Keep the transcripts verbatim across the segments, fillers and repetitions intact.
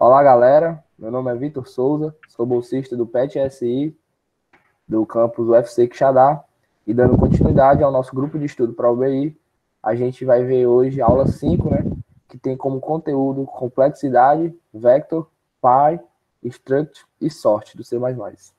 Olá, galera. Meu nome é Vitor Souza, sou bolsista do P E T S I, do campus U F C Quixadá, e dando continuidade ao nosso grupo de estudo para a U B I, a gente vai ver hoje a aula cinco, né, que tem como conteúdo complexidade, vector, pi, struct e sort do C mais mais.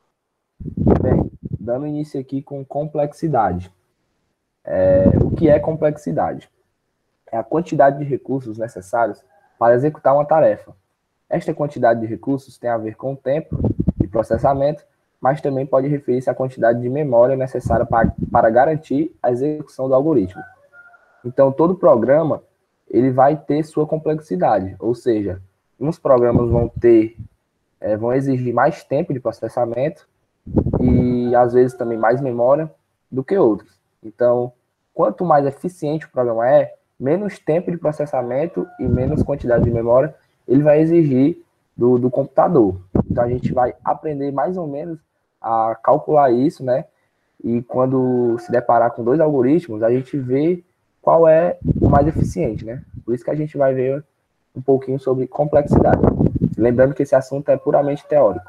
Bem, dando início aqui com complexidade. É, o que é complexidade? É a quantidade de recursos necessários para executar uma tarefa. Esta quantidade de recursos tem a ver com o tempo de processamento, mas também pode referir-se à quantidade de memória necessária para, para garantir a execução do algoritmo. Então, todo programa ele vai ter sua complexidade, ou seja, uns programas vão ter, é, vão exigir mais tempo de processamento e, às vezes, também mais memória do que outros. Então, quanto mais eficiente o programa é, menos tempo de processamento e menos quantidade de memória ele vai exigir do, do computador. Então, a gente vai aprender mais ou menos a calcular isso, né? E quando se deparar com dois algoritmos, a gente vê qual é o mais eficiente, né? Por isso que a gente vai ver um pouquinho sobre complexidade. Lembrando que esse assunto é puramente teórico.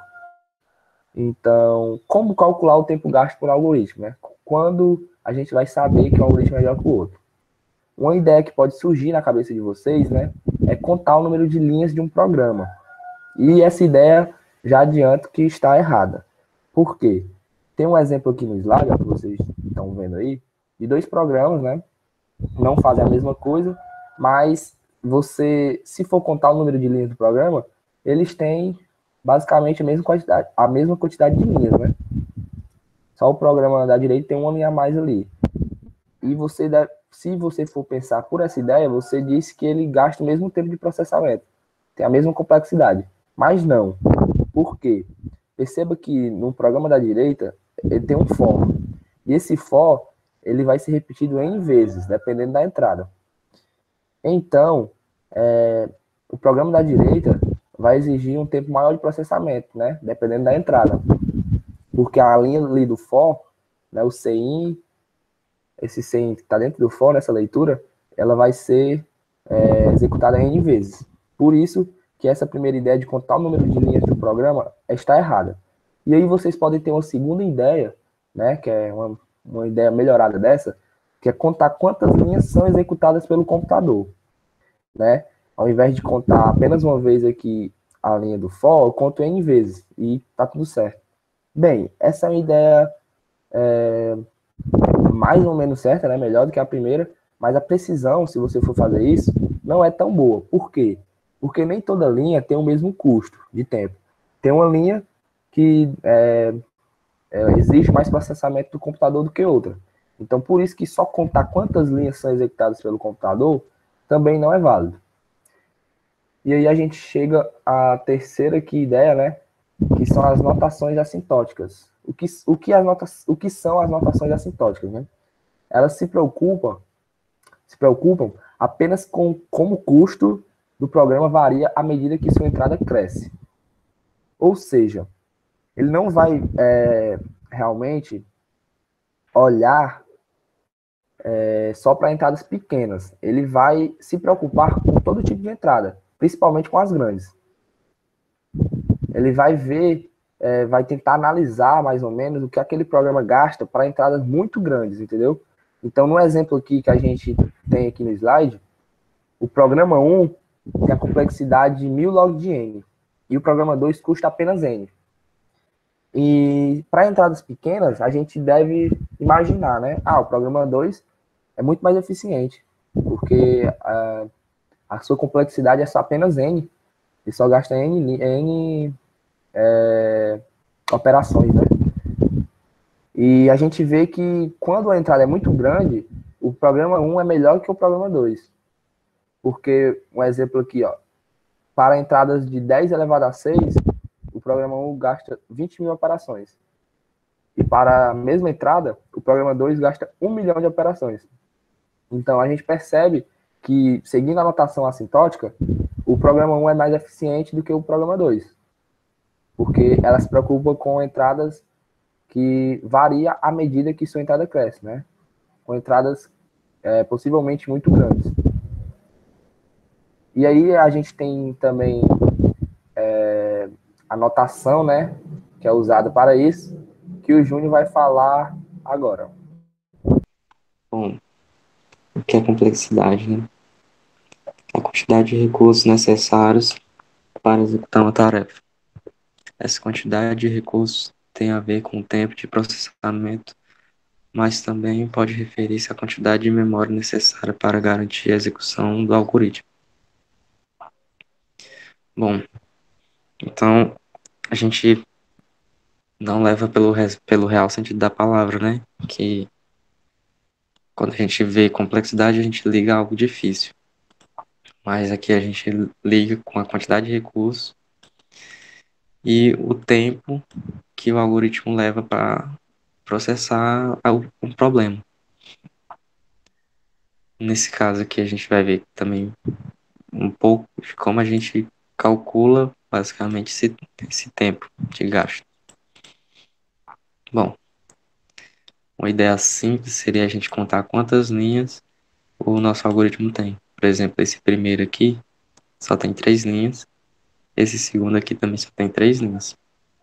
Então, como calcular o tempo gasto por algoritmo, né? Quando a gente vai saber que um algoritmo é melhor que o outro. Uma ideia que pode surgir na cabeça de vocês, né, é contar o número de linhas de um programa. E essa ideia, já adianto que está errada. Por quê? Tem um exemplo aqui no slide, que vocês estão vendo aí, de dois programas, né, não fazem a mesma coisa, mas você, se for contar o número de linhas do programa, eles têm basicamente a mesma quantidade, a mesma quantidade de linhas, né? Só o programa da direita tem uma linha a mais ali. E você deve, se você for pensar por essa ideia, você disse que ele gasta o mesmo tempo de processamento, tem a mesma complexidade, mas não. Por quê? Perceba que no programa da direita, ele tem um for, e esse for, ele vai ser repetido N vezes, dependendo da entrada. Então, é, o programa da direita vai exigir um tempo maior de processamento, né, dependendo da entrada. Porque a linha ali do for, né, o cin, esse cin que está dentro do for, nessa leitura, ela vai ser é, executada N vezes. Por isso que essa primeira ideia de contar o número de linhas do programa está errada. E aí vocês podem ter uma segunda ideia, né, que é uma, uma ideia melhorada dessa, que é contar quantas linhas são executadas pelo computador, né? Ao invés de contar apenas uma vez aqui a linha do for, eu conto N vezes e tá tudo certo. Bem, essa é uma ideia é, mais ou menos certa, né? Melhor do que a primeira, mas a precisão, se você for fazer isso, não é tão boa. Por quê? Porque nem toda linha tem o mesmo custo de tempo. Tem uma linha que é, é, exige mais processamento do computador do que outra. Então, por isso que só contar quantas linhas são executadas pelo computador também não é válido. E aí a gente chega à terceira aqui, ideia, né? Que são as notações assintóticas. O que, o que, as notas, o que são as notações assintóticas, né? Elas se preocupam, se preocupam apenas com como o custo do programa varia à medida que sua entrada cresce. Ou seja, ele não vai é, realmente olhar é, só para entradas pequenas. Ele vai se preocupar com todo tipo de entrada, principalmente com as grandes. Ele vai ver, é, vai tentar analisar mais ou menos o que aquele programa gasta para entradas muito grandes, entendeu? Então, no exemplo aqui que a gente tem aqui no slide, o programa um tem a complexidade de mil log de n, e o programa dois custa apenas n. E para entradas pequenas, a gente deve imaginar, né? Ah, o programa dois é muito mais eficiente, porque a, a sua complexidade é só apenas n, e só gasta n, n é, operações, né? E a gente vê que quando a entrada é muito grande, o programa um é melhor que o programa dois. Porque, um exemplo aqui, ó, para entradas de dez elevado a seis, o programa um gasta vinte mil operações. E para a mesma entrada, o programa dois gasta um milhão de operações. Então, a gente percebe que, seguindo a notação assintótica, o programa um é mais eficiente do que o programa dois. Porque ela se preocupa com entradas que varia à medida que sua entrada cresce, né? Com entradas é, possivelmente muito grandes. E aí a gente tem também a notação, né, que é usada para isso, que o Júnior vai falar agora. Bom, o que é complexidade, né? A quantidade de recursos necessários para executar uma tarefa. Essa quantidade de recursos tem a ver com o tempo de processamento, mas também pode referir-se à quantidade de memória necessária para garantir a execução do algoritmo. Bom, então a gente não leva pelo, pelo real sentido da palavra, né? Que quando a gente vê complexidade, a gente liga a algo difícil. Mas aqui a gente liga com a quantidade de recursos e o tempo que o algoritmo leva para processar um problema. Nesse caso aqui a gente vai ver também um pouco de como a gente calcula basicamente esse, esse tempo de gasto. Bom, uma ideia simples seria a gente contar quantas linhas o nosso algoritmo tem. Por exemplo, esse primeiro aqui só tem três linhas, esse segundo aqui também só tem três linhas.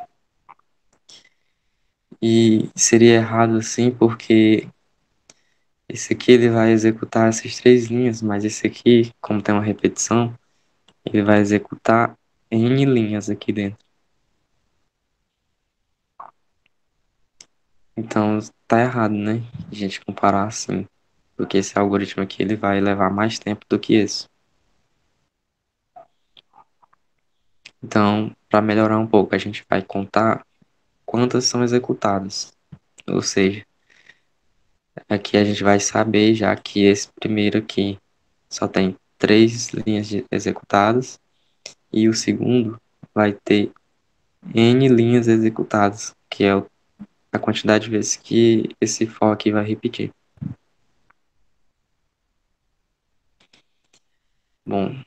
E seria errado assim porque esse aqui ele vai executar essas três linhas, mas esse aqui, como tem uma repetição, ele vai executar N linhas aqui dentro. Então tá errado, né? A gente comparar assim, porque esse algoritmo aqui ele vai levar mais tempo do que esse. Então, para melhorar um pouco, a gente vai contar quantas são executadas. Ou seja, aqui a gente vai saber já que esse primeiro aqui só tem três linhas de executadas e o segundo vai ter N linhas executadas, que é a quantidade de vezes que esse for aqui vai repetir. Bom,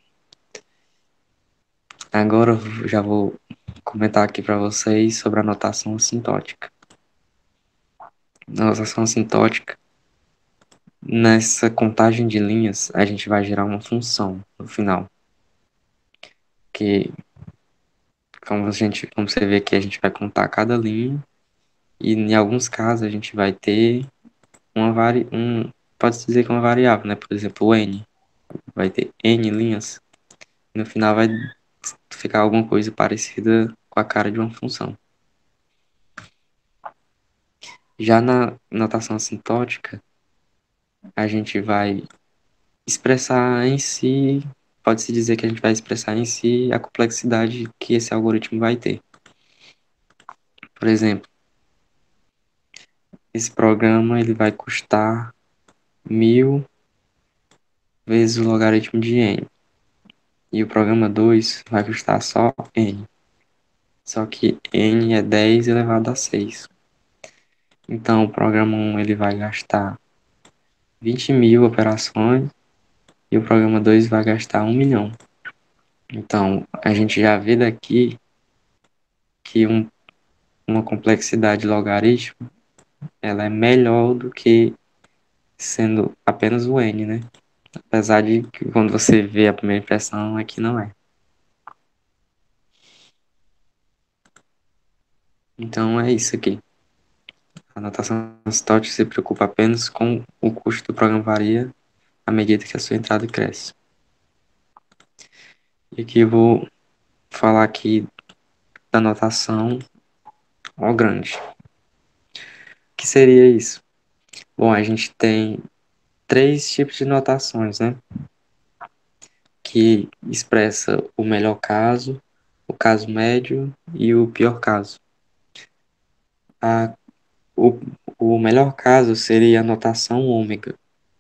agora eu já vou comentar aqui para vocês sobre a notação assintótica. Na notação assintótica, nessa contagem de linhas, a gente vai gerar uma função no final, que como a gente, como você vê aqui, a gente vai contar cada linha e em alguns casos a gente vai ter uma vari, um, pode dizer que é uma variável, né? Por exemplo, o n vai ter n linhas e no final vai ficar alguma coisa parecida com a cara de uma função. Já na notação assintótica, a gente vai expressar em si, pode-se dizer que a gente vai expressar em si a complexidade que esse algoritmo vai ter. Por exemplo, esse programa ele vai custar mil vezes o logaritmo de n. E o programa dois vai custar só n. Só que n é dez elevado a seis. Então, o programa um ele vai gastar vinte mil operações e o programa dois vai gastar um milhão. Então, a gente já vê daqui que um, uma complexidade logarítmica ela é melhor do que sendo apenas o n, né? Apesar de que quando você vê a primeira impressão aqui não é. Então, é isso aqui. A notação assintótica se preocupa apenas com o custo do programa varia à medida que a sua entrada cresce. E aqui eu vou falar aqui da notação O grande. O que seria isso? Bom, a gente tem três tipos de notações, né? Que expressa o melhor caso, o caso médio e o pior caso. A, o, o melhor caso seria a notação ômega,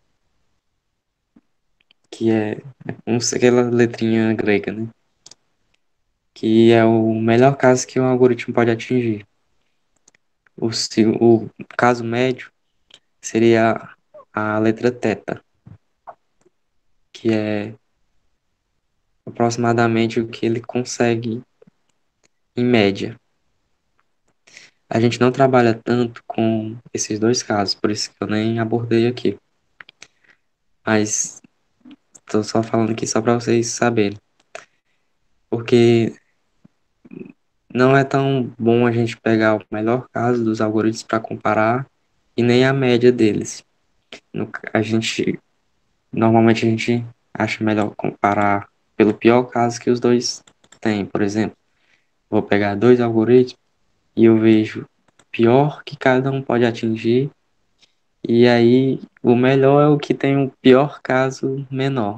que é um, aquela letrinha grega, né? Que é o melhor caso que um algoritmo pode atingir. O, o caso médio seria a letra θ, que é aproximadamente o que ele consegue em média. A gente não trabalha tanto com esses dois casos, por isso que eu nem abordei aqui. Mas estou só falando aqui só para vocês saberem. Porque não é tão bom a gente pegar o melhor caso dos algoritmos para comparar e nem a média deles. No, a gente normalmente a gente acha melhor comparar pelo pior caso que os dois têm. Por exemplo, vou pegar dois algoritmos e eu vejo o pior que cada um pode atingir, e aí o melhor é o que tem o pior caso menor.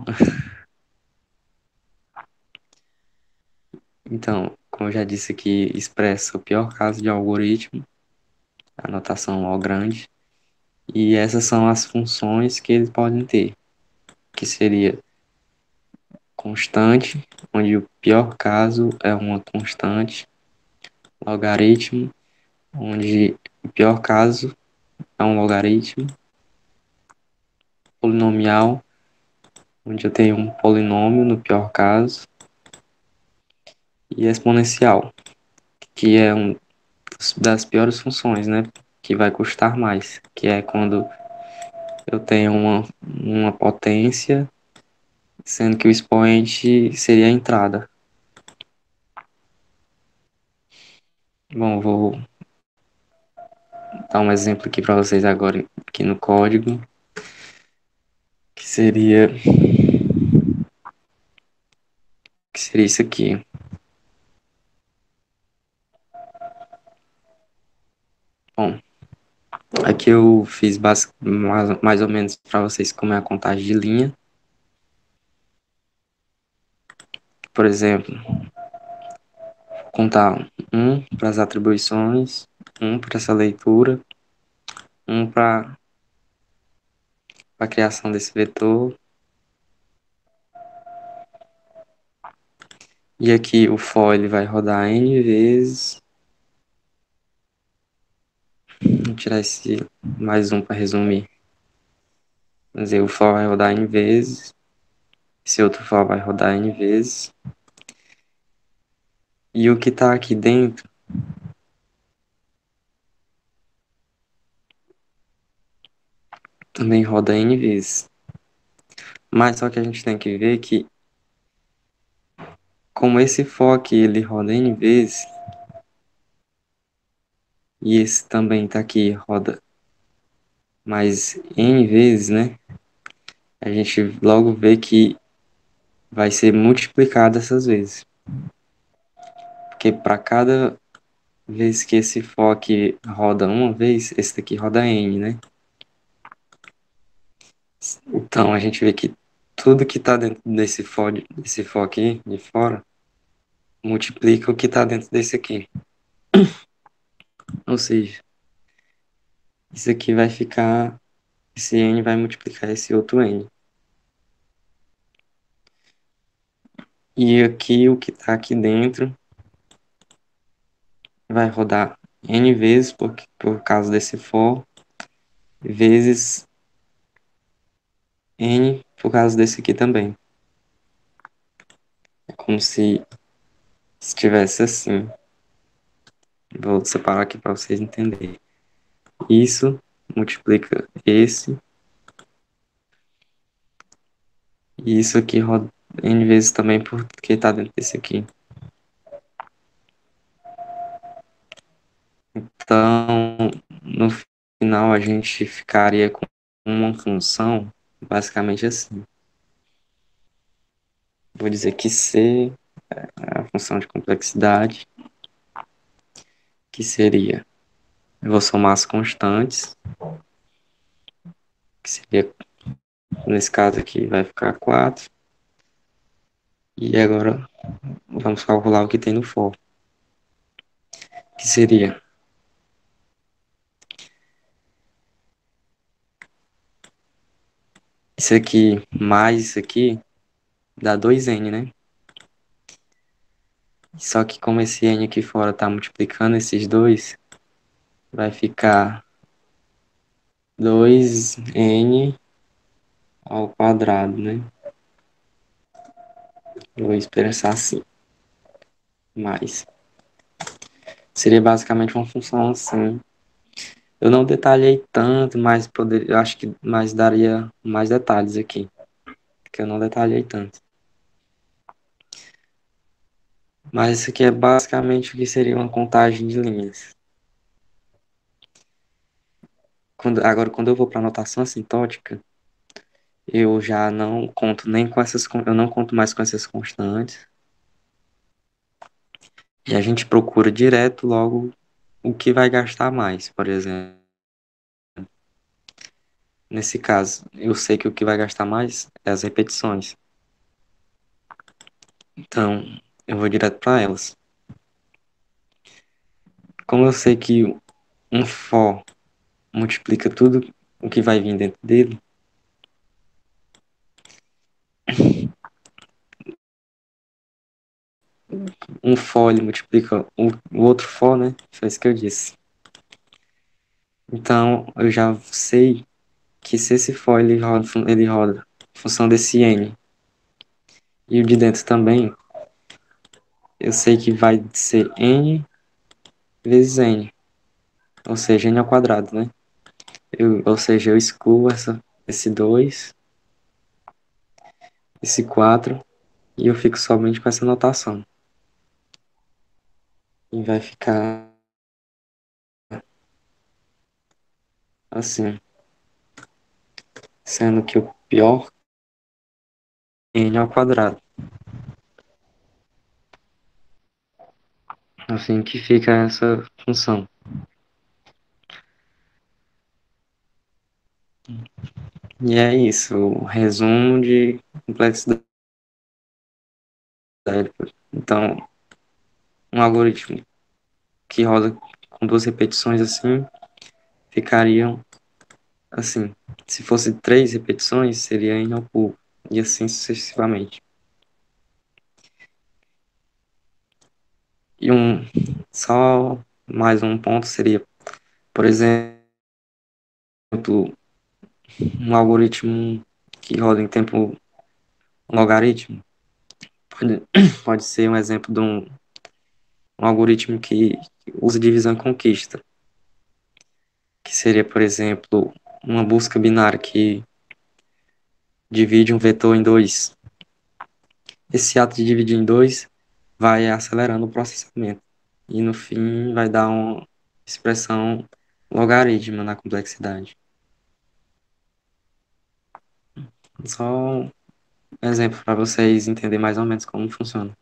Então, como eu já disse aqui, expressa o pior caso de algoritmo, a notação O grande, e essas são as funções que eles podem ter, que seria constante, onde o pior caso é uma constante, logaritmo, onde o pior caso é um logaritmo, polinomial, onde eu tenho um polinômio no pior caso, e exponencial, que é uma das piores funções, né? Que vai custar mais, que é quando eu tenho uma, uma potência, sendo que o expoente seria a entrada. Bom, vou dar um exemplo aqui para vocês agora, aqui no código, que seria, que seria isso aqui. Bom, aqui eu fiz mais, mais ou menos para vocês como é a contagem de linha. Por exemplo, contar um para as atribuições, um para essa leitura, um para a criação desse vetor. E aqui o for ele vai rodar n vezes. Vou tirar esse mais um para resumir. Quer dizer, o for vai rodar n vezes. Esse outro for vai rodar n vezes. E o que está aqui dentro também roda n vezes. Mas só que a gente tem que ver que, como esse for aqui ele roda n vezes, e esse também está aqui roda mais n vezes, né? A gente logo vê que vai ser multiplicado essas vezes. Porque para cada vez que esse for aqui roda uma vez, esse daqui roda n, né? Então a gente vê que tudo que está dentro desse for, desse for aqui de fora multiplica o que está dentro desse aqui. Ou seja, isso aqui vai ficar, esse n vai multiplicar esse outro n. E aqui o que está aqui dentro vai rodar n vezes por, por causa desse for, vezes n por causa desse aqui também. É como se estivesse assim. Vou separar aqui para vocês entenderem. Isso multiplica esse. E isso aqui roda n vezes também porque está dentro desse aqui. Então, no final, a gente ficaria com uma função basicamente assim. Vou dizer que C é a função de complexidade, que seria, eu vou somar as constantes, que seria, nesse caso aqui, vai ficar quatro. E agora, vamos calcular o que tem no for, que seria isso aqui mais isso aqui, dá dois n, né? Só que como esse n aqui fora está multiplicando esses dois, vai ficar dois n ao quadrado, né? Eu vou expressar assim. Mais. Seria basicamente uma função assim. Eu não detalhei tanto, mas poder, eu acho que mais daria mais detalhes aqui. Que eu não detalhei tanto. Mas isso aqui é basicamente o que seria uma contagem de linhas. Quando, agora, quando eu vou para notação assintótica, eu já não conto nem com essas, eu não conto mais com essas constantes. E a gente procura direto logo o que vai gastar mais, por exemplo. Nesse caso, eu sei que o que vai gastar mais é as repetições. Então, eu vou direto para elas. Como eu sei que um for multiplica tudo o que vai vir dentro dele, um for ele multiplica o, o outro for, né? Foi isso que eu disse. Então, eu já sei que se esse for ele roda, ele roda em função desse n, e o de dentro também, eu sei que vai ser n vezes n, ou seja, n ao quadrado, né? Eu, ou seja, eu excluo essa, esse dois, esse quatro, e eu fico somente com essa notação. E vai ficar assim, sendo que o pior é n ao quadrado. Assim que fica essa função. E é isso, o resumo de complexidade. Então, um algoritmo que roda com duas repetições assim, ficariam assim. Se fosse três repetições, seria n ao cubo, e assim sucessivamente. E um, só mais um ponto seria, por exemplo, um algoritmo que roda em tempo logaritmo. Pode, pode ser um exemplo de um, um algoritmo que usa divisão e conquista, que seria, por exemplo, uma busca binária que divide um vetor em dois. Esse ato de dividir em dois vai acelerando o processamento e no fim vai dar uma expressão logarítmica na complexidade. Só um exemplo para vocês entenderem mais ou menos como funciona.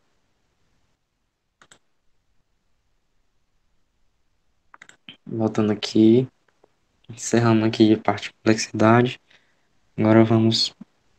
Voltando aqui, encerramos aqui a parte de complexidade. Agora vamos.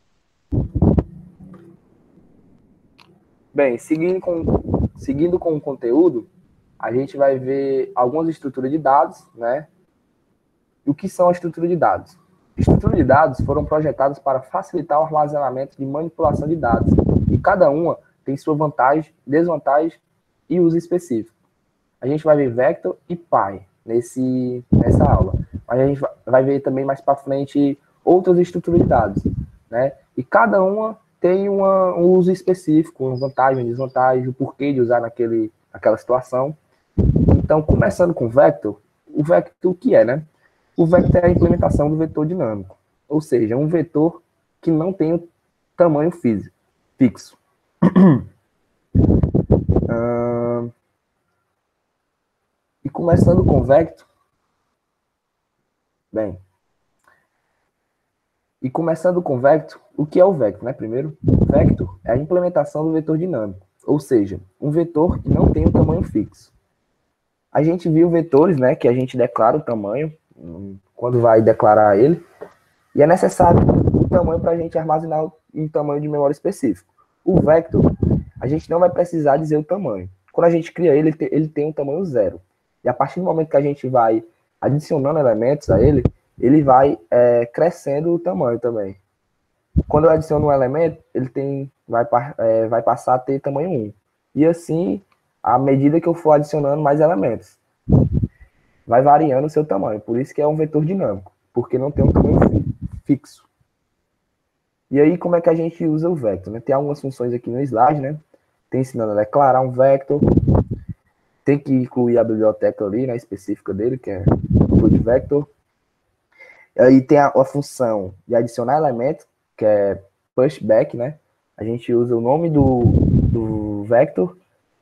Bem, seguindo com, seguindo com o conteúdo, a gente vai ver algumas estruturas de dados, né? E o que são a estrutura de dados? Estruturas de dados foram projetadas para facilitar o armazenamento e manipulação de dados, e cada uma tem sua vantagem, desvantagem e uso específico. A gente vai ver vector e py nesse, nessa aula, mas a gente vai ver também mais para frente outras estruturas de dados, né? E cada uma tem uma, um uso específico, uma vantagem, uma desvantagem, o porquê de usar naquele, naquela situação. Então, começando com vector, o vector o que é, né? O vector é a implementação do vetor dinâmico, ou seja, um vetor que não tem um tamanho físico, fixo. uh, e começando com vector, bem, e começando com vector, o que é o vector, né? Primeiro, o vector é a implementação do vetor dinâmico, ou seja, um vetor que não tem um tamanho fixo. A gente viu vetores, né, que a gente declara o tamanho quando vai declarar ele, e é necessário o tamanho para a gente armazenar um tamanho de memória específico. O vector, a gente não vai precisar dizer o tamanho. Quando a gente cria ele, ele tem um tamanho zero. E a partir do momento que a gente vai adicionando elementos a ele, ele vai é, crescendo o tamanho também. Quando eu adiciono um elemento, ele tem, vai, é, vai passar a ter tamanho um. E assim, à medida que eu for adicionando mais elementos, vai variando o seu tamanho. Por isso que é um vetor dinâmico, porque não tem um tamanho fixo. E aí, como é que a gente usa o vector? Né? Tem algumas funções aqui no slide, né? Tem ensinando a declarar um vector, tem que incluir a biblioteca ali, né, específica dele, que é include vector. E aí tem a, a função de adicionar elemento, que é pushback, né? A gente usa o nome do, do vector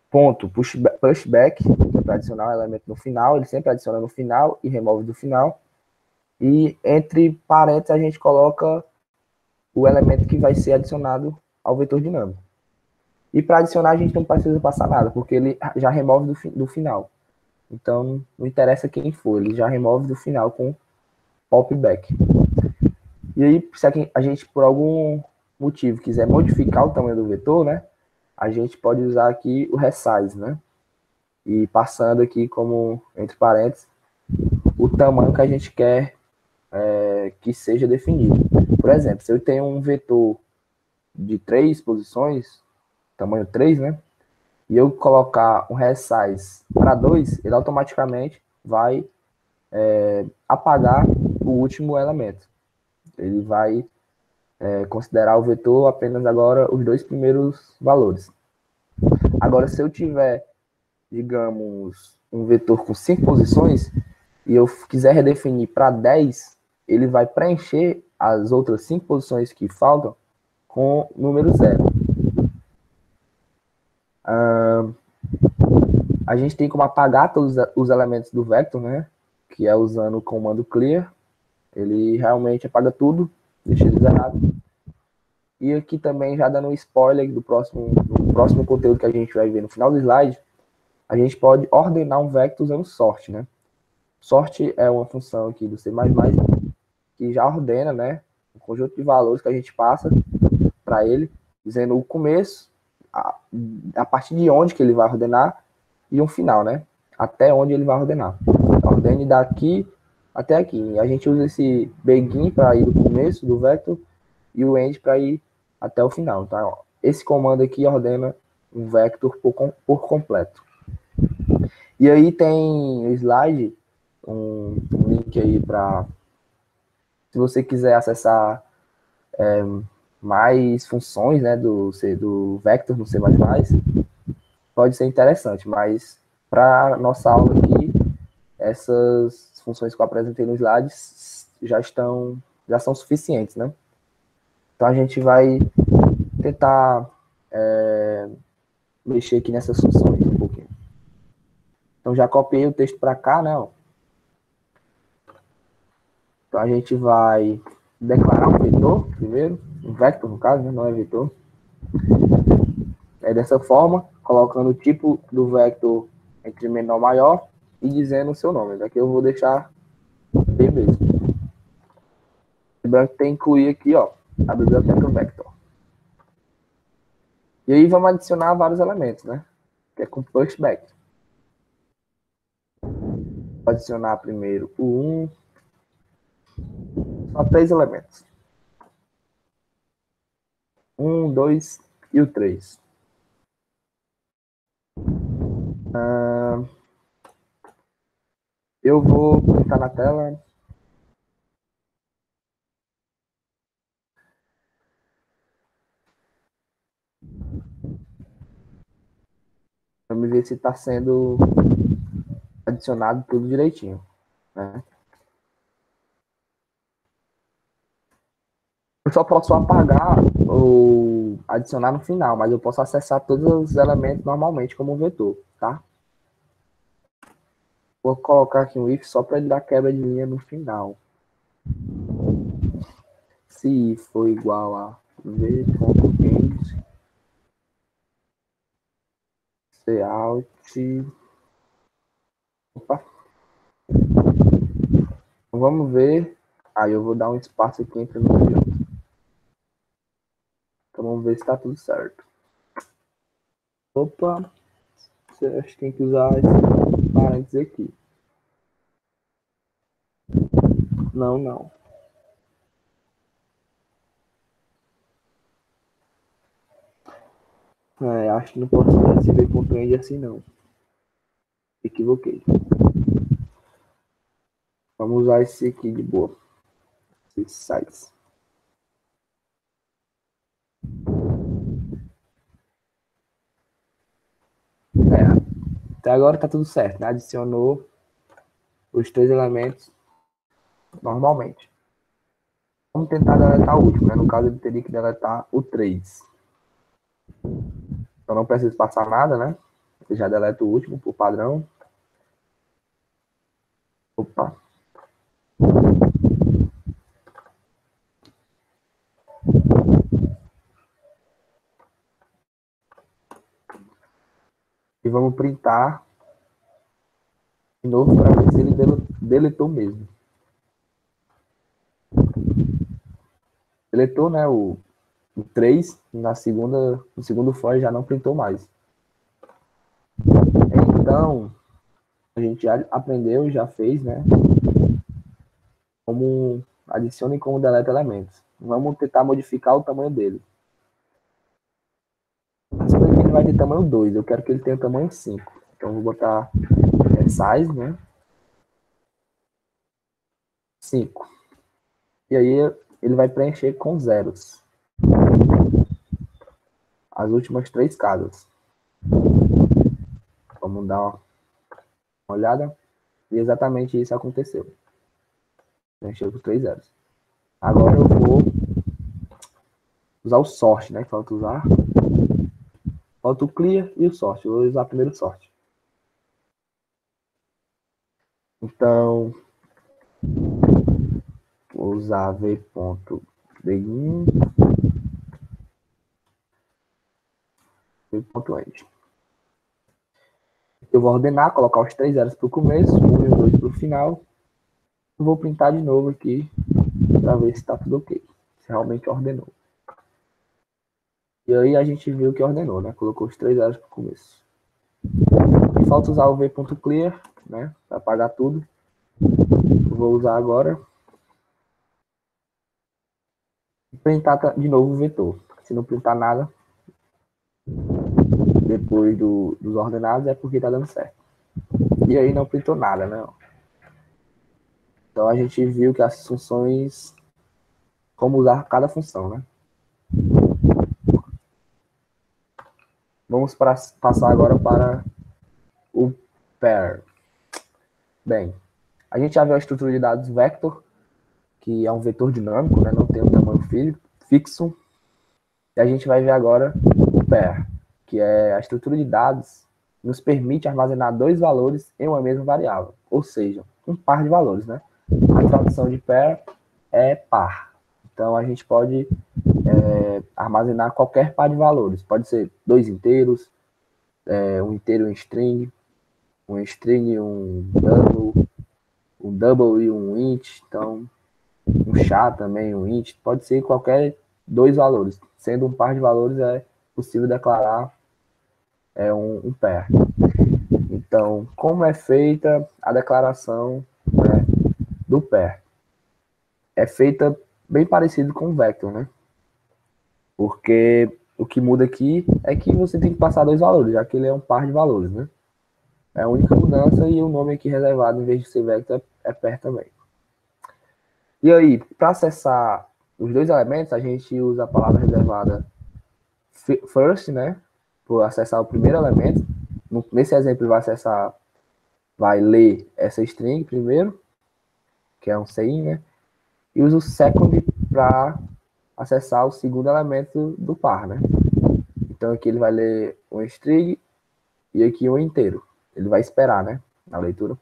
ponto pushback, pushback que é para adicionar um elemento no final, ele sempre adiciona no final e remove do final. E entre parênteses a gente coloca o elemento que vai ser adicionado ao vetor dinâmico. E para adicionar a gente não precisa passar nada, porque ele já remove do, do final. Então não interessa quem for, ele já remove do final com popback. E aí, se a gente por algum motivo quiser modificar o tamanho do vetor, né, a gente pode usar aqui o resize, né? E passando aqui como, entre parênteses, o tamanho que a gente quer é, que seja definido. Por exemplo, se eu tenho um vetor de três posições, tamanho três, né? E eu colocar um resize para dois, ele automaticamente vai é, apagar o último elemento. Ele vai é, considerar o vetor apenas agora os dois primeiros valores. Agora, se eu tiver, digamos, um vetor com cinco posições e eu quiser redefinir para dez, ele vai preencher as outras cinco posições que faltam com número zero. Uh, a gente tem como apagar todos os elementos do vector, né? Que é usando o comando clear. Ele realmente apaga tudo, deixa ele zerado. E aqui também, já dando um spoiler do próximo, do próximo conteúdo que a gente vai ver no final do slide, a gente pode ordenar um vector usando sort, né? Sort é uma função aqui do C mais mais que já ordena, né, o conjunto de valores que a gente passa para ele, dizendo o começo, a, a partir de onde que ele vai ordenar, e um final, né? Até onde ele vai ordenar. Ordene daqui até aqui. E a gente usa esse begin para ir do começo do vector e o end para ir até o final. Tá? Ó, esse comando aqui ordena um vector por, por completo. E aí tem o slide, um, um link aí para, se você quiser acessar é, mais funções, né, do, do vector no C mais mais, pode ser interessante, mas para nossa aula aqui, essas funções que eu apresentei no slide já estão, já são suficientes, né? Então a gente vai tentar é, mexer aqui nessas funções um pouquinho. Então já copiei o texto para cá, né? Então a gente vai declarar um vetor primeiro, um vector no caso, né? Não é vetor. É dessa forma, colocando o tipo do vector entre menor e maior e dizendo o seu nome. Daqui eu vou deixar B mesmo. Lembrando que tem que incluir aqui, ó, a biblioteca vector. E aí vamos adicionar vários elementos, né? Que é com pushback. Vou adicionar primeiro o um. Só três elementos. Um, dois e o três. Ah, eu vou botar na tela. Vamos ver se está sendo adicionado tudo direitinho, né? Eu só posso apagar ou adicionar no final, mas eu posso acessar todos os elementos normalmente como um vetor, tá? Vou colocar aqui um if só para ele dar quebra de linha no final. Se for igual a v.end cout. Opa. Então, vamos ver. Aí eu vou dar um espaço aqui entre um e outro. Então vamos ver se está tudo certo. Opa. Você acha que tem que usar esse parênteses aqui. Não, não. É, acho que não posso usar esse v.end assim não. Equivoquei. Vamos usar esse aqui de boa. Esse size. É, até agora tá tudo certo, né? Adicionou os três elementos normalmente. Vamos tentar deletar o último, né? No caso, ele teria que deletar o três. Então não precisa passar nada, né? Eu já deleto o último por padrão. Opa. E vamos printar de novo para ver se ele deletou mesmo. Deletou, né, o, o três, na segunda, no segundo for já não printou mais. Então, a gente já aprendeu, já fez, né, como adiciona e como deleta elementos. Vamos tentar modificar o tamanho dele. Ele vai ter tamanho dois, eu quero que ele tenha tamanho cinco. Então, vou botar é, size, né, cinco. E aí, ele vai preencher com zeros as últimas três casas. Vamos dar uma olhada. E exatamente isso aconteceu. Preencheu com três zeros. Agora eu vou usar o sort, né? Falta usar. Falta o clear e o sort. Eu vou usar primeiro o sort. Então, vou usar v.begin, v.end. Eu vou ordenar, colocar os três zeros para o começo, um e dois para o final. Eu vou printar de novo aqui para ver se está tudo ok. Se realmente ordenou. E aí a gente viu que ordenou, né? Colocou os três zeros para o começo. E falta usar o v.clear, né? Para apagar tudo. Eu vou usar agora. E printar de novo o vetor. Se não printar nada depois do, dos ordenados, é porque está dando certo. E aí não printou nada, né? Então a gente viu que as funções, como usar cada função, né? Vamos para, passar agora para o pair. Bem, a gente já viu a estrutura de dados vector, que é um vetor dinâmico, né? Não tem um tamanho fixo. E a gente vai ver agora o pair, que é a estrutura de dados que nos permite armazenar dois valores em uma mesma variável, ou seja, um par de valores, né? A tradução de pair é par. Então, a gente pode é, armazenar qualquer par de valores. Pode ser dois inteiros, é, um inteiro em string, um string e um double, um double e um int. Então, um char também, um int. Pode ser qualquer dois valores. Sendo um par de valores, é possível declarar é, um, um pair. Então, como é feita a declaração, né, do pair? É feita bem parecido com o vector, né? Porque o que muda aqui é que você tem que passar dois valores, já que ele é um par de valores, né? É a única mudança, e o nome aqui reservado, em vez de ser vector, é pair também. E aí, para acessar os dois elementos, a gente usa a palavra reservada first, né? Para acessar o primeiro elemento. Nesse exemplo, ele vai acessar, vai ler essa string primeiro, que é um cin, né? E usa o second para acessar o segundo elemento do par, né? Então aqui ele vai ler um string e aqui um inteiro. Ele vai esperar, né? Na leitura.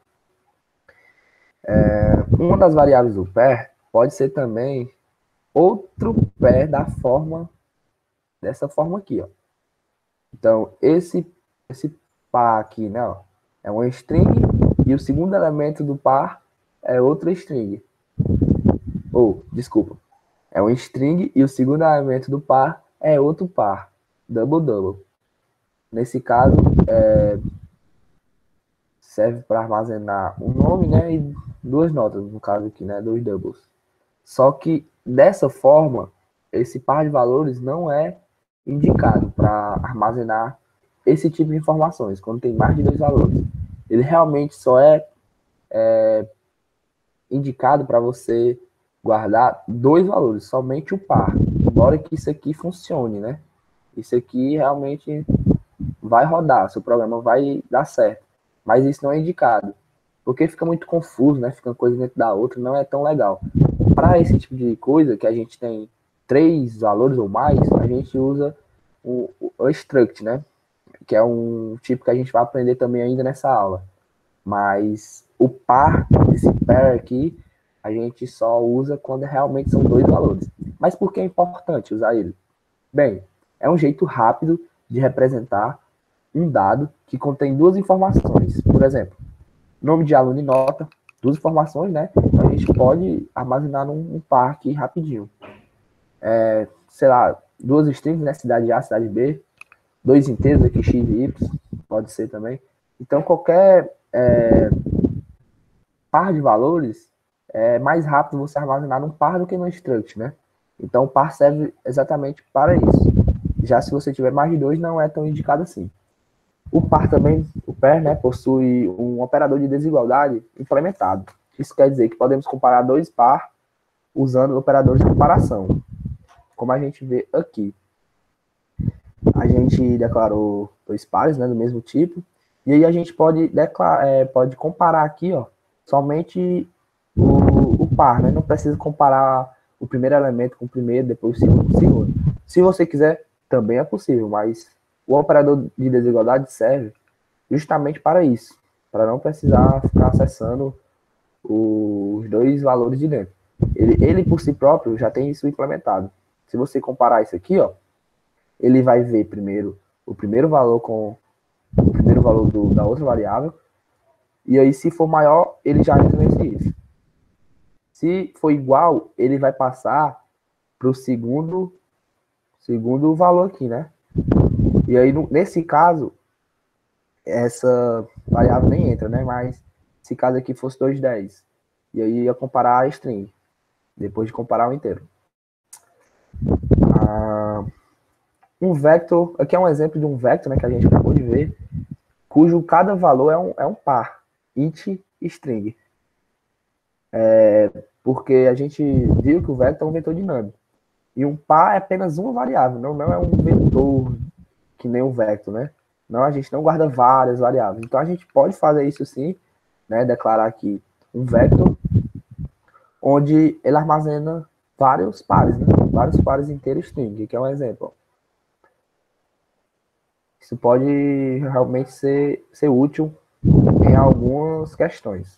É, uma das variáveis do pair pode ser também outro pair da forma, dessa forma aqui, ó. Então esse, esse par aqui, né? Ó, é um string e o segundo elemento do par é outra string. Ou, oh, desculpa. É um string e o segundo elemento do par é outro par. Double, double. Nesse caso, é, serve para armazenar um nome, né? E duas notas, no caso aqui, né? Dois doubles. Só que, dessa forma, esse par de valores não é indicado para armazenar esse tipo de informações, quando tem mais de dois valores. Ele realmente só é, é indicado para você guardar dois valores, somente o par. Embora que isso aqui funcione, né? Isso aqui realmente vai rodar, seu programa vai dar certo. Mas isso não é indicado. Porque fica muito confuso, né? Fica uma coisa dentro da outra, não é tão legal. Para esse tipo de coisa, que a gente tem três valores ou mais, a gente usa o, o struct, né? que é um tipo que a gente vai aprender também ainda nessa aula. Mas o par, esse pair aqui, a gente só usa quando realmente são dois valores. Mas por que é importante usar ele? Bem, é um jeito rápido de representar um dado que contém duas informações. Por exemplo, nome de aluno e nota, duas informações, né? Então a gente pode armazenar num, par aqui rapidinho. É, sei lá, duas strings, né? Cidade A, cidade B, dois inteiros aqui, x e y, pode ser também. Então qualquer é, par de valores é mais rápido você armazenar num par do que no struct, né? Então o par serve exatamente para isso. Já se você tiver mais de dois, não é tão indicado assim. O par também, o pair, né, possui um operador de desigualdade implementado. Isso quer dizer que podemos comparar dois par usando operadores de comparação, como a gente vê aqui. A gente declarou dois pares, né, do mesmo tipo, e aí a gente pode, declarar, é, pode comparar aqui, ó, somente o, o par, né? Não precisa comparar o primeiro elemento com o primeiro, depois o segundo com o segundo. Se você quiser, também é possível, mas o operador de desigualdade serve justamente para isso, para não precisar ficar acessando os dois valores de dentro. Ele, ele por si próprio já tem isso implementado. Se você comparar isso aqui, ó, ele vai ver primeiro o primeiro valor com o primeiro valor do, da outra variável, e aí se for maior, ele já entra nesse if. Se for igual, ele vai passar para o segundo, segundo valor aqui, né? E aí, no, nesse caso, essa variável nem entra, né? Mas se caso aqui fosse dois dez, e aí ia comparar a string, depois de comparar o inteiro. Ah, um vector, aqui é um exemplo de um vector, né, que a gente acabou de ver, cujo cada valor é um, é um par, int e string. É, porque a gente viu que o vector é um vetor dinâmico. E um par é apenas uma variável, não, não é um vetor que nem um vector, né? Não, a gente não guarda várias variáveis. Então a gente pode fazer isso sim, né? Declarar aqui um vector, onde ele armazena vários pares, né? Vários pares inteiros string, que é um exemplo. Isso pode realmente ser, ser útil em algumas questões.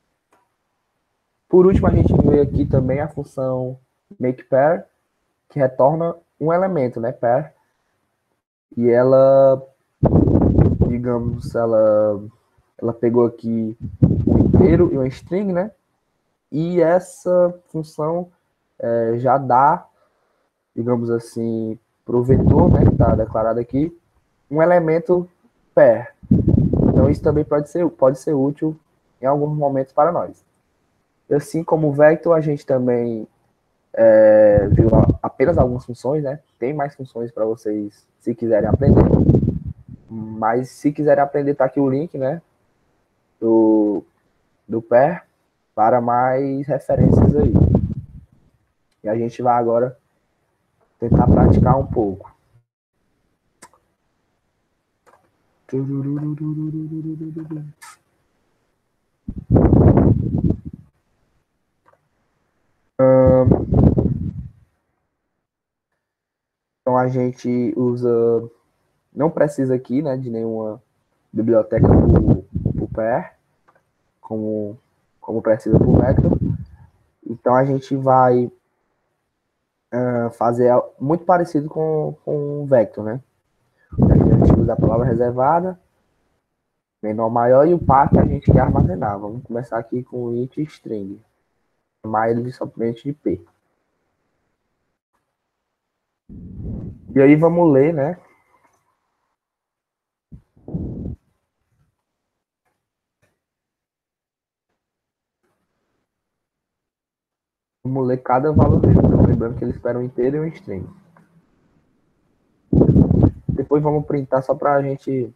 Por último, a gente vê aqui também a função makePair, que retorna um elemento, né, pair, e ela, digamos, ela, ela pegou aqui um inteiro e um string, né, e essa função é, já dá, digamos assim, para o vetor, né, que está declarado aqui, um elemento pair. Então isso também pode ser, pode ser útil em alguns momentos para nós. Assim como o vector, a gente também é, viu apenas algumas funções, né? Tem mais funções para vocês, se quiserem aprender. Mas se quiserem aprender, tá aqui o link, né? Do, do pair, para mais referências aí. E a gente vai agora tentar praticar um pouco. Então a gente usa, não precisa aqui, né, de nenhuma biblioteca para o pair, como, como precisa para o vector. Então a gente vai uh, fazer muito parecido com, com o vector, né? A gente usa a palavra reservada, menor maior, e o par que a gente quer armazenar. Vamos começar aqui com o int string. Chamar ele somente de P. E aí vamos ler, né? Vamos ler cada valor dele. Então, lembrando que ele espera um inteiro e um string. Depois vamos printar só para a gente...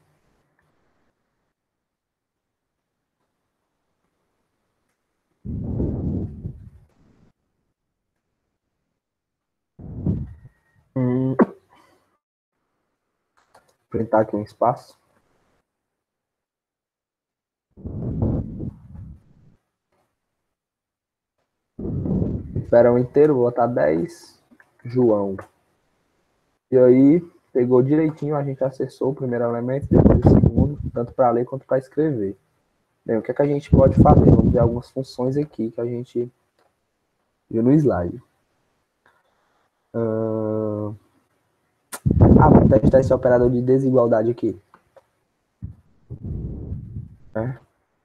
Hum, printar aqui um espaço. Espera um inteiro, vou botar dez. João. E aí, pegou direitinho, a gente acessou o primeiro elemento, depois o segundo, tanto para ler quanto para escrever. Bem, o que é que a gente pode fazer? Vamos ver algumas funções aqui que a gente viu no slide. Uh... Ah, vamos testar esse operador de desigualdade aqui. É.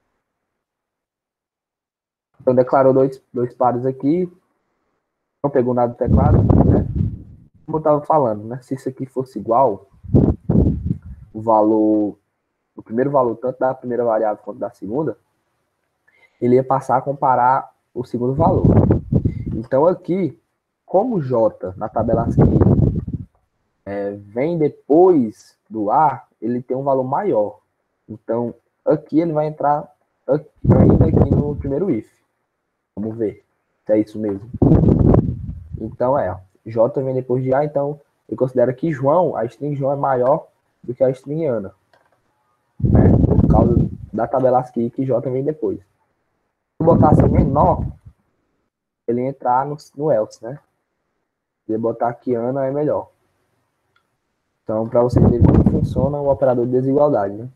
Então, declarou dois, dois pares aqui, não pegou nada do teclado, né? Como eu estava falando, né? Se isso aqui fosse igual, o valor, o primeiro valor, tanto da primeira variável quanto da segunda, ele ia passar a comparar o segundo valor. Então, aqui, como J na tabela ASCII é, vem depois do A, ele tem um valor maior. Então, aqui ele vai entrar aqui, ainda aqui no primeiro if. Vamos ver se é isso mesmo. Então, é, ó, J vem depois de A, então ele considera que João, a string João é maior do que a string Ana, né? Por causa da tabela ASCII que J vem depois. Se eu botasse menor, ele ia entrar no, no else, né? Se eu botar aqui Ana é melhor. Então, para vocês verem como funciona o operador de desigualdade, né?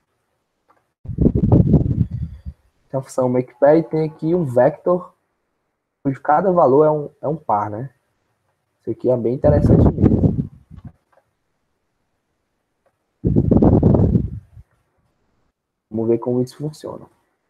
Tem a função makePair e tem aqui um vector, onde cada valor é um, é um par, né? Isso aqui é bem interessante mesmo. Vamos ver como isso funciona.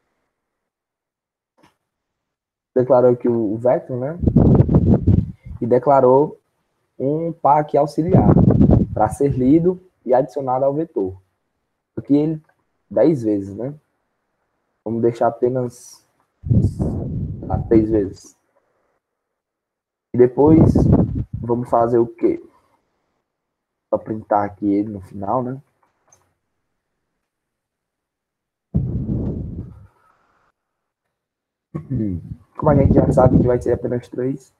Declarou aqui o vector, né? E declarou um par aqui auxiliar, para ser lido e adicionado ao vetor. Aqui ele dez vezes, né? Vamos deixar apenas ah, três vezes. E depois vamos fazer o quê? Para printar aqui ele no final, né? Como a gente já sabe que vai ser apenas três,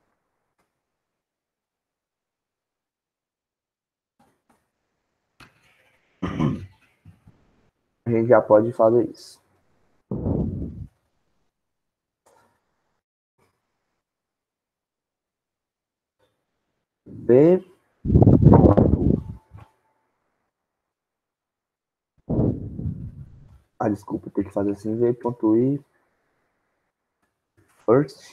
a gente já pode fazer isso. B. Ah, desculpa, tem que fazer assim, V.I first.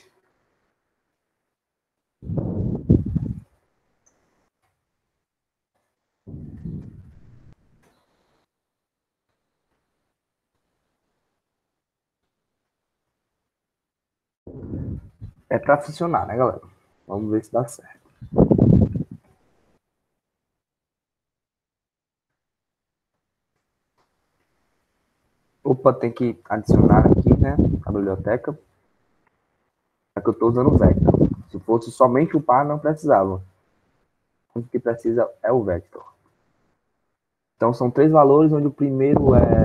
É para funcionar, né, galera? Vamos ver se dá certo. Opa, tem que adicionar aqui, né, a biblioteca. É que eu estou usando o vector. Se fosse somente o par, não precisava. O que precisa é o vector. Então, são três valores, onde o primeiro é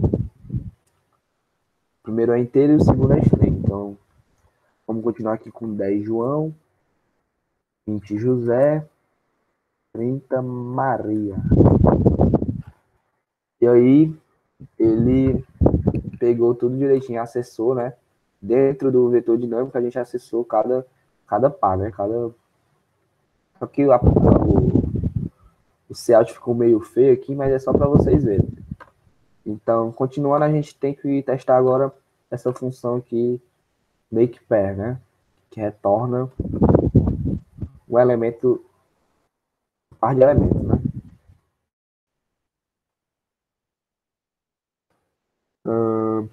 o primeiro é inteiro e o segundo é string. Então, vamos continuar aqui com dez João, vinte José, trinta Maria. E aí, ele pegou tudo direitinho, acessou, né? Dentro do vetor dinâmico, a gente acessou cada, cada par, né? Cada... Só que a, o, o layout ficou meio feio aqui, mas é só para vocês verem. Então, continuando, a gente tem que testar agora essa função aqui, makePair, né? Que retorna o elemento, par de elementos, né? Hum,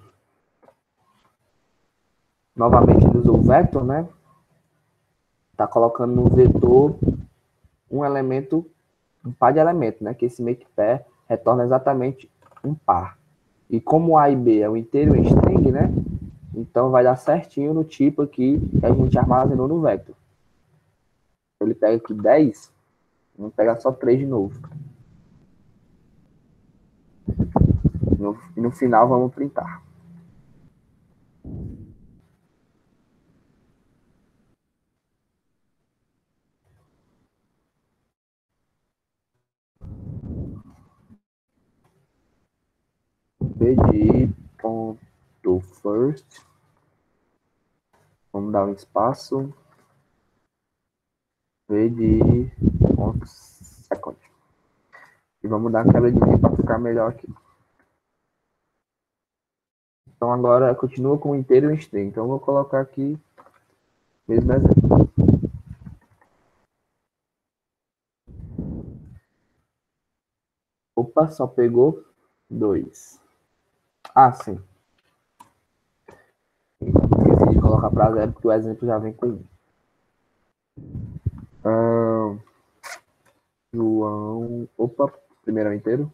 novamente, ele usou o vector, né? Tá colocando no vetor um elemento, um par de elementos, né? Que esse makePair retorna exatamente um par. E como A e B é um inteiro em string, né? Então vai dar certinho no tipo aqui que a gente armazenou no vector. Ele pega aqui dez, vamos pegar só três de novo. No, e no final vamos printar. B de ponto first. Vamos dar um espaço. V de ponto second. vamos dar aquela quebradinha para ficar melhor aqui. Então agora continua com o inteiro e o string. Então eu vou colocar aqui mesmo exemplo. Opa, só pegou dois. Ah, sim. Esqueci de colocar para zero porque o exemplo já vem com um. Ah, João. Opa, primeiro inteiro.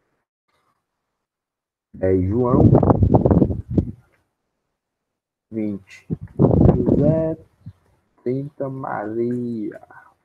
É João. vinte. José. trinta. Maria.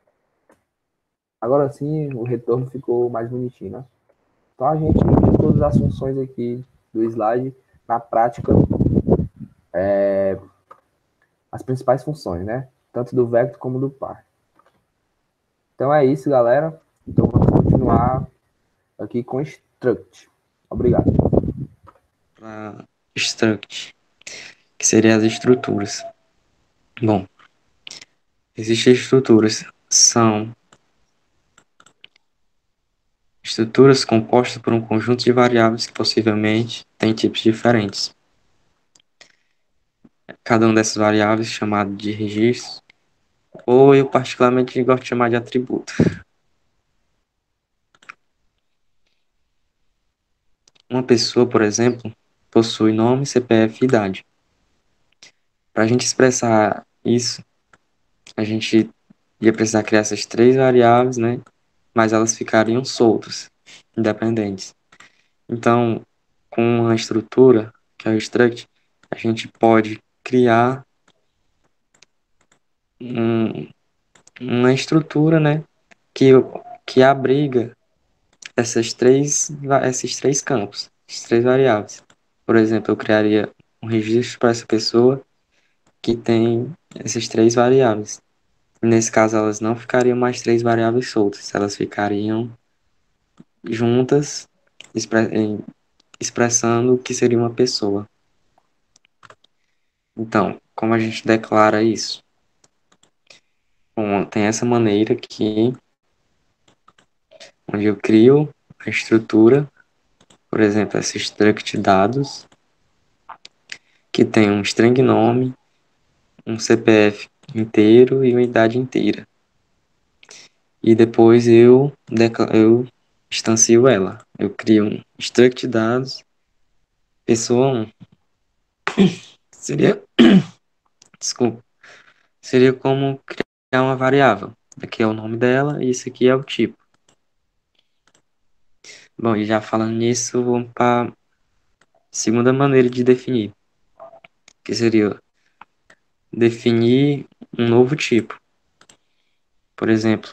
Agora sim, o retorno ficou mais bonitinho, né? Então a gente viu todas as funções aqui do slide. Na prática, é, as principais funções, né? Tanto do vector como do par. Então é isso, galera. Então vamos continuar aqui com struct. Obrigado. Para struct, que seriam as estruturas. Bom, existem estruturas, são estruturas compostas por um conjunto de variáveis que possivelmente têm tipos diferentes. Cada uma dessas variáveis é chamado de registro, ou eu particularmente gosto de chamar de atributo. Uma pessoa, por exemplo, possui nome, C P F e idade. Para a gente expressar isso, a gente ia precisar criar essas três variáveis, né? Mas elas ficariam soltas, independentes. Então, com uma estrutura, que é o struct, a gente pode criar um, uma estrutura, né? Que, que abriga essas três, esses três campos, essas três variáveis. Por exemplo, eu criaria um registro para essa pessoa que tem essas três variáveis. Nesse caso, elas não ficariam mais três variáveis soltas, elas ficariam juntas, expressando o que seria uma pessoa. Então, como a gente declara isso? Bom, tem essa maneira aqui, onde eu crio a estrutura, por exemplo, esse struct dados, que tem um string nome, um C P F inteiro e uma idade inteira. E depois eu, eu instancio ela. Eu crio um struct dados pessoa um. Seria, desculpa, seria como criar uma variável. Aqui é o nome dela e isso aqui é o tipo. Bom, e já falando nisso, vamos para a segunda maneira de definir, que seria definir um novo tipo. Por exemplo,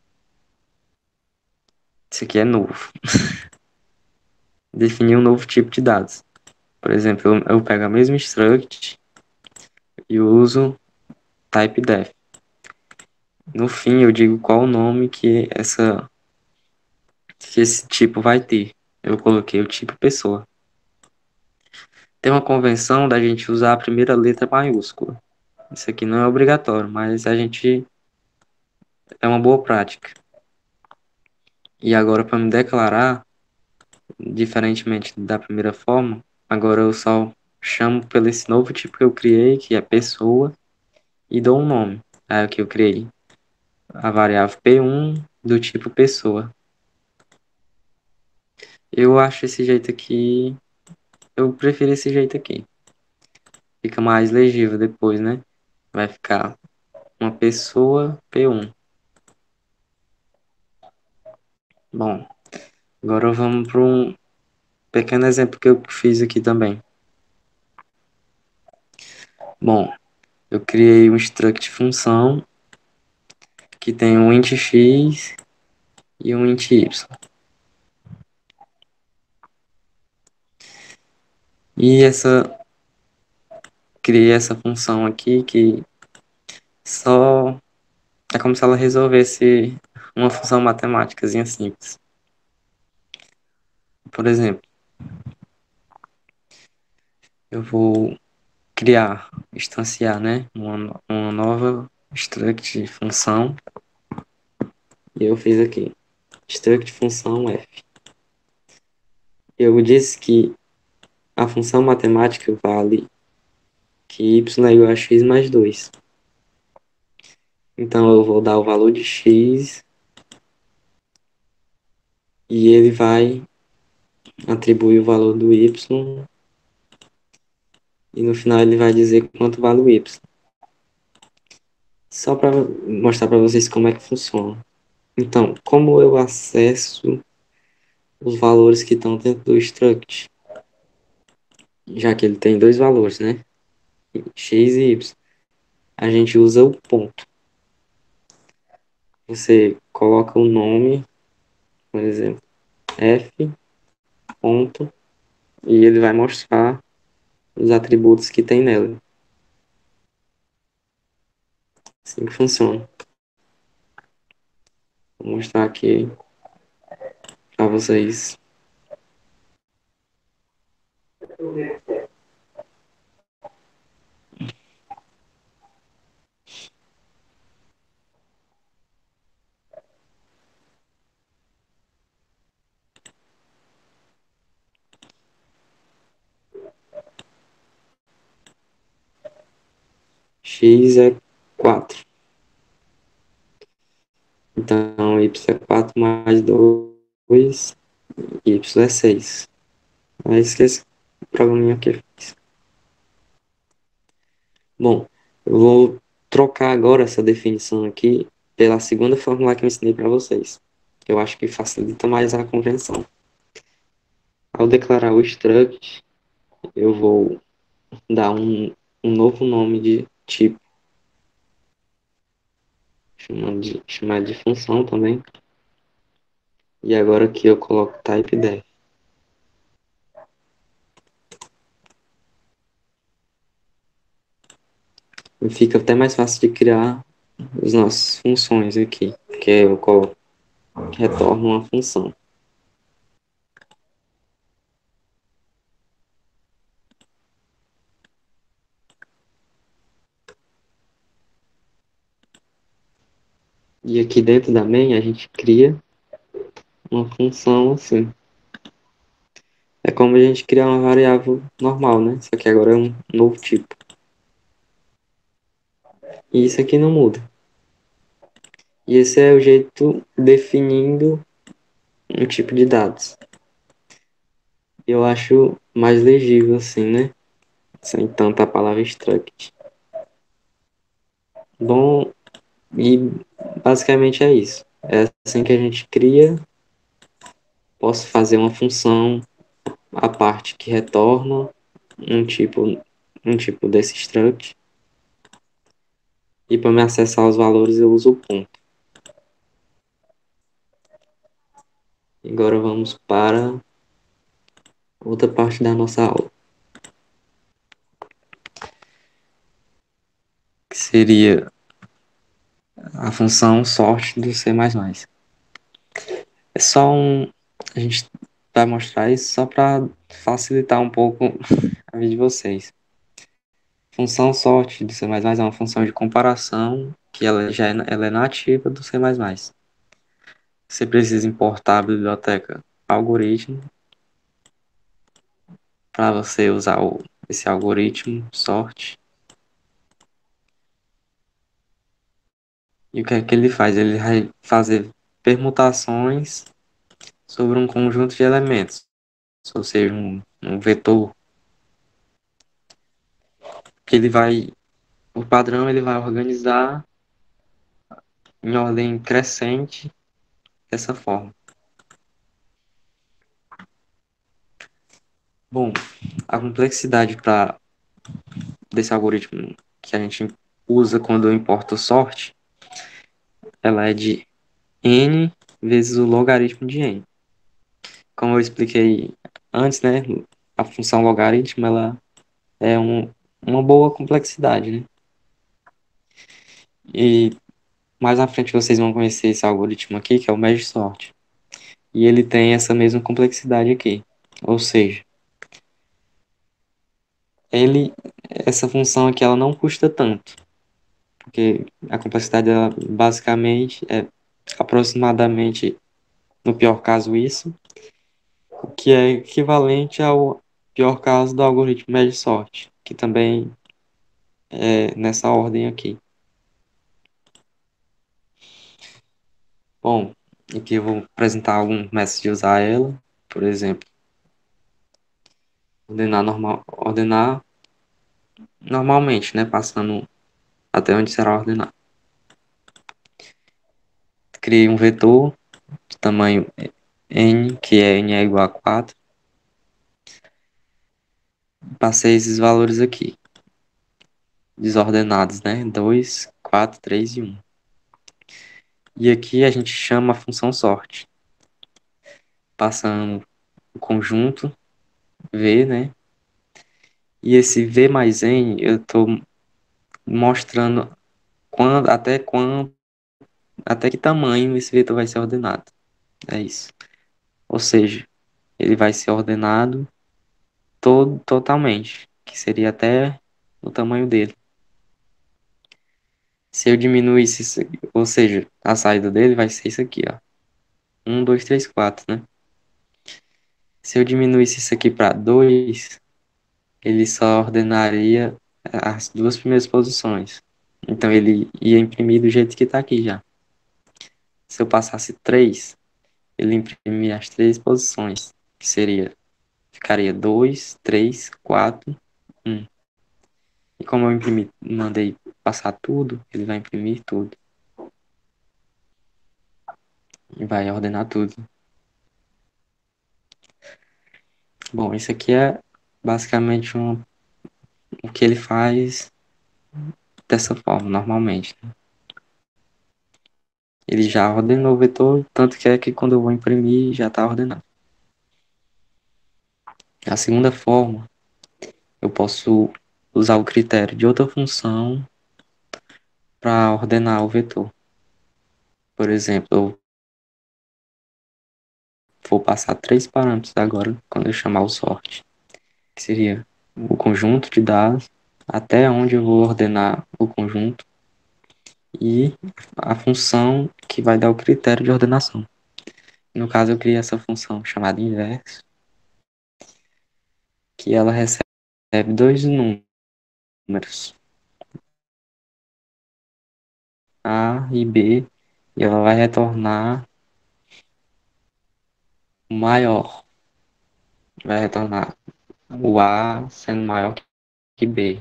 isso aqui é novo. Definir um novo tipo de dados. Por exemplo, eu, eu pego a mesma struct e uso typedef. No fim, eu digo qual o nome que, essa, que esse tipo vai ter. Eu coloquei o tipo pessoa. Tem uma convenção da gente usar a primeira letra maiúscula. Isso aqui não é obrigatório, mas a gente é uma boa prática. E agora, para me declarar, diferentemente da primeira forma, agora eu só chamo pelo esse novo tipo que eu criei, que é pessoa, e dou um nome. Aí o que eu criei? A variável P um do tipo pessoa. Eu acho esse jeito aqui, eu prefiro esse jeito aqui. Fica mais legível depois, né? Vai ficar uma pessoa P um. Bom, agora vamos para um pequeno exemplo que eu fiz aqui também. Bom, eu criei um struct função que tem um int x e um int y. E essa criei essa função aqui que só é como se ela resolvesse uma função matemáticazinha simples. Por exemplo, eu vou criar, instanciar, né, uma, uma nova struct função e eu fiz aqui struct função f. eu disse que a função matemática vale que y é igual a x mais dois. Então, eu vou dar o valor de x e ele vai atribuir o valor do y e no final ele vai dizer quanto vale o y. Só para mostrar para vocês como é que funciona. Então, como eu acesso os valores que estão dentro do struct? Já que ele tem dois valores, né? X e y. A gente usa o ponto. Você coloca o nome, por exemplo, f ponto, e ele vai mostrar os atributos que tem nela. Assim que funciona. Vou mostrar aqui para vocês. X é quatro. Então, y é quatro mais dois, y é seis. É isso que esse programinha aqui fez. Bom, eu vou trocar agora essa definição aqui pela segunda fórmula que eu ensinei para vocês. Eu acho que facilita mais a compreensão. Ao declarar o struct, eu vou dar um, um novo nome de tipo, chamar de, chamar de função também. E agora aqui eu coloco type def. E fica até mais fácil de criar as nossas funções aqui, porque eu coloco que retorna uma função. E aqui dentro da main a gente cria uma função assim. É como a gente criar uma variável normal, né? Só que agora é um novo tipo. E isso aqui não muda. E esse é o jeito definindo um tipo de dados. Eu acho mais legível assim, né? Sem tanta palavra struct. Bom, e basicamente é isso. É assim que a gente cria. Posso fazer uma função a parte que retorna um tipo, um tipo desse struct. E para me acessar os valores eu uso o ponto. Agora vamos para outra parte da nossa aula, que seria a função sort do C mais mais. É só um... A gente vai mostrar isso só para facilitar um pouco a vida de vocês. Função sort do C mais mais é uma função de comparação que ela já é, ela é nativa do C mais mais. Você precisa importar a biblioteca algoritmo para você usar o, esse algoritmo sort. E o que é que ele faz? Ele vai fazer permutações sobre um conjunto de elementos, ou seja, um, um vetor, que ele vai, o padrão ele vai organizar em ordem crescente dessa forma. Bom, a complexidade para desse algoritmo que a gente usa quando eu importo sort, ela é de n vezes o logaritmo de n. Como eu expliquei antes, né, a função logaritmo ela é um, uma boa complexidade, né? E mais à frente vocês vão conhecer esse algoritmo aqui, que é o merge sort. E ele tem essa mesma complexidade aqui. Ou seja, ele, essa função aqui ela não custa tanto. Porque a complexidade dela basicamente é aproximadamente, no pior caso, isso. que é equivalente ao pior caso do algoritmo média-sorte, que também é nessa ordem aqui. Bom, aqui eu vou apresentar alguns métodos de usar ela. Por exemplo, ordenar, normal, ordenar normalmente, né? Passando até onde será ordenado. Criei um vetor de tamanho n, que é n é igual a quatro. Passei esses valores aqui, desordenados, né? dois, quatro, três e um. E aqui a gente chama a função sorte, passando o conjunto V, né? E esse V mais N, eu estou mostrando quando, até quando, até que tamanho esse vetor vai ser ordenado. É isso. Ou seja, ele vai ser ordenado todo, totalmente, que seria até o tamanho dele. Se eu diminuísse isso, ou seja, a saída dele vai ser isso aqui, ó. um, dois, três, quatro, né? Se eu diminuísse isso aqui para dois, ele só ordenaria as duas primeiras posições. Então ele ia imprimir do jeito que está aqui já. Se eu passasse três, ele imprimia as três posições, que seria, ficaria dois, três, quatro, um. E como eu imprimi, mandei passar tudo, ele vai imprimir tudo. E vai ordenar tudo. Bom, isso aqui é basicamente um, o que ele faz dessa forma, normalmente. Ele já ordenou o vetor, tanto que é que quando eu vou imprimir, já está ordenado. A segunda forma, eu posso usar o critério de outra função para ordenar o vetor. Por exemplo, eu vou passar três parâmetros agora quando eu chamar o sorte, que seria o conjunto de dados, até onde eu vou ordenar o conjunto, e a função que vai dar o critério de ordenação. No caso, eu criei essa função chamada inverso, que ela recebe dois números, A e B, e ela vai retornar o maior. Vai retornar o A sendo maior que B.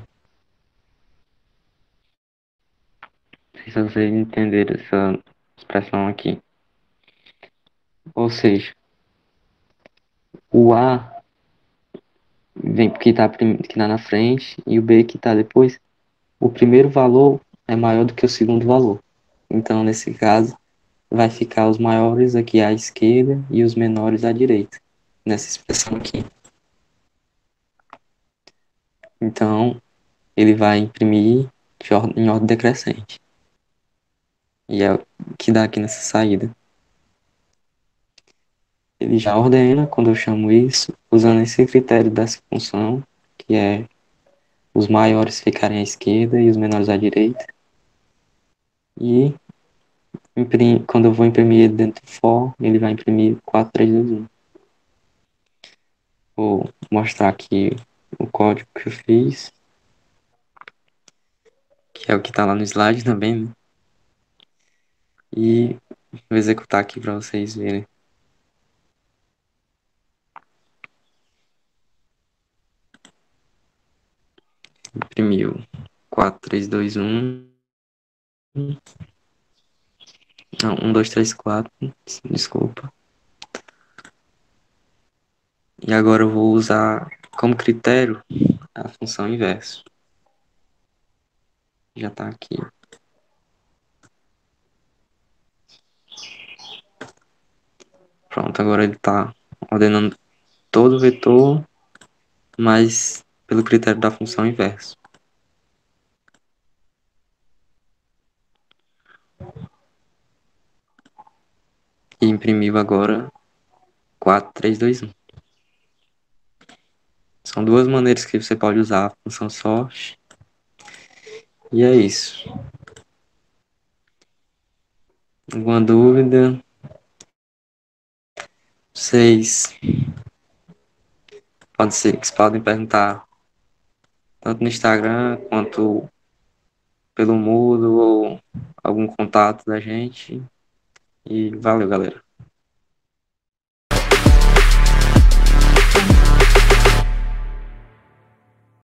Não sei se vocês entenderam essa expressão aqui. Ou seja, o A vem que está que tá na frente e o B que está depois. O primeiro valor é maior do que o segundo valor. Então, nesse caso, vai ficar os maiores aqui à esquerda e os menores à direita, nessa expressão aqui. Então, ele vai imprimir de ordem, em ordem decrescente. E é o que dá aqui nessa saída. Ele já ordena, quando eu chamo isso, usando esse critério dessa função, que é os maiores ficarem à esquerda e os menores à direita. E imprim, quando eu vou imprimir ele dentro do for, ele vai imprimir quatro, três, dois, um. Vou mostrar aqui o código que eu fiz, que é o que está lá no slide também, né? E vou executar aqui para vocês verem. Imprimiu quatro, três, dois, um. Não, um, dois, três, quatro. Desculpa. E agora eu vou usar como critério a função inverso. Já está aqui. Pronto, agora ele está ordenando todo o vetor, mas pelo critério da função inverso. E imprimiu agora quatro, três, dois, um. São duas maneiras que você pode usar a função sort. E é isso. Alguma dúvida? Vocês Pode ser que vocês podem perguntar tanto no Instagram quanto pelo Moodle ou algum contato da gente. E valeu, galera.